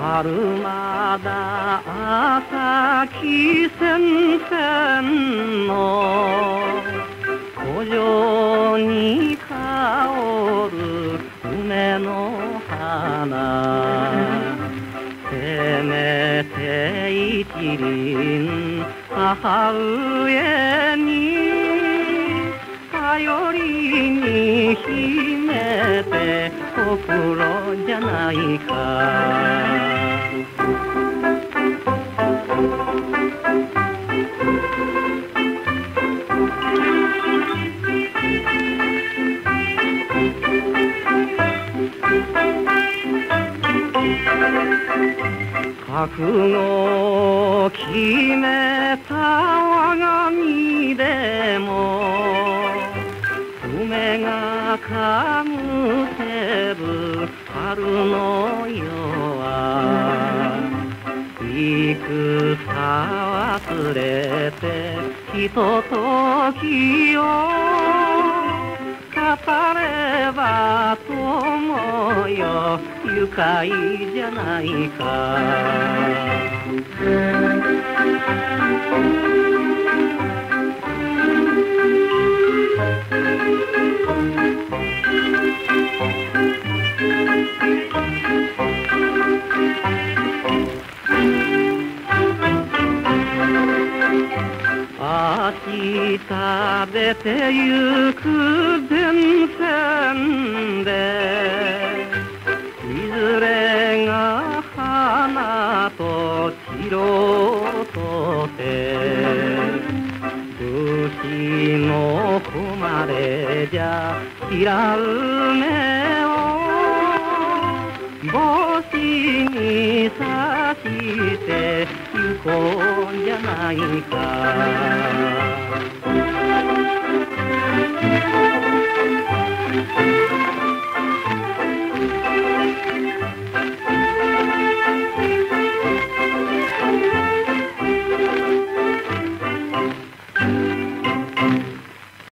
春まだ朝木線線の古城に香る梅の花、せめて一輪母上に頼りに秘めておくろじゃないか。覚悟を決めた我が身でも梅がかむせる春の夜は戦忘れてひとときを語れば友よ愉快じゃないか。足食べてゆく電線でいずれが花と散ろうとて武士の誉れじゃ嫌う目を帽子にさして行こうじゃないか。